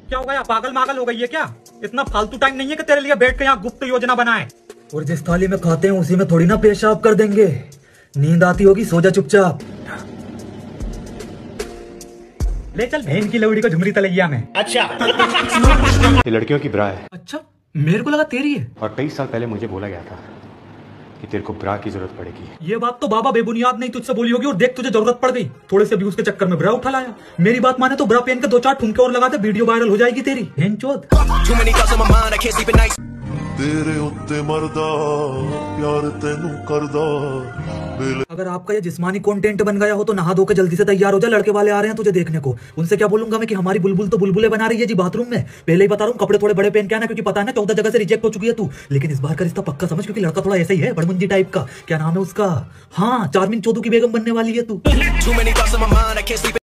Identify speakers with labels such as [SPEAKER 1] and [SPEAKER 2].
[SPEAKER 1] क्या हो गया, पागल मागल हो गई है क्या? इतना फालतू टाइम नहीं है कि तेरे लिए बैठ के यहाँ गुप्त योजना बनाए।
[SPEAKER 2] और जिस थाली में खाते हैं उसी में थोड़ी ना पेशाब कर देंगे। नींद आती होगी, सो जा चुपचाप।
[SPEAKER 1] ले चल बहन की लौड़ी को झुमरी तलैया में।
[SPEAKER 3] अच्छा
[SPEAKER 4] ये लड़कियों की ब्रा है।
[SPEAKER 1] अच्छा, मेरे को लगा तेरी है।
[SPEAKER 4] और 23 साल पहले मुझे बोला गया था कि तेरे को ब्रा की जरूरत पड़ेगी।
[SPEAKER 1] ये बात तो बाबा बेबुनियाद नहीं तुझसे बोली होगी, और देख तुझे जरूरत पड़ गई। थोड़े से व्यूज के चक्कर में ब्रा उठा लाया। मेरी बात माने तो ब्रा पहन के 2-4 ठुमके और लगा दे, वीडियो वायरल हो जाएगी तेरी। हेंचोद
[SPEAKER 5] तेरे उत्ते मरदा प्यार तेनू करदा।
[SPEAKER 2] अगर आपका ये जिस्मानी कंटेंट बन गया हो तो नहा धो के जल्दी से तैयार हो जा, लड़के वाले आ रहे हैं तुझे देखने को। उनसे क्या बोलूंगा मैं कि हमारी बुलबुल तो बुलबुलें बना रही है जी बाथरूम में। पहले ही बता रहा हूँ, कपड़े थोड़े बड़े पहन के आना, क्योंकि पता है ना 14 जगह से रिजेक्ट हो चुकी है तू। लेकिन इस बार का रिश्ता पक्का समझ, क्योंकि लड़का थोड़ा ऐसा ही है, बड़मुंजी टाइप का। क्या नाम है उसका? हाँ, चार्मिंग चोदू की बेगम बनने वाली है तू।